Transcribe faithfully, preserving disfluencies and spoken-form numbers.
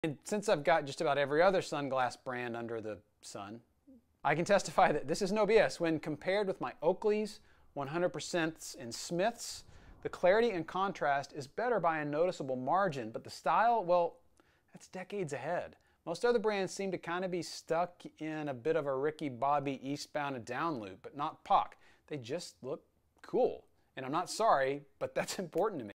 And since I've got just about every other sunglass brand under the sun, I can testify that this is no B S. When compared with my Oakleys, one hundred percent and Smiths, the clarity and contrast is better by a noticeable margin, but the style, well, that's decades ahead. Most other brands seem to kind of be stuck in a bit of a Ricky Bobby eastbound and down loop, but not P O C. They just look cool. And I'm not sorry, but that's important to me.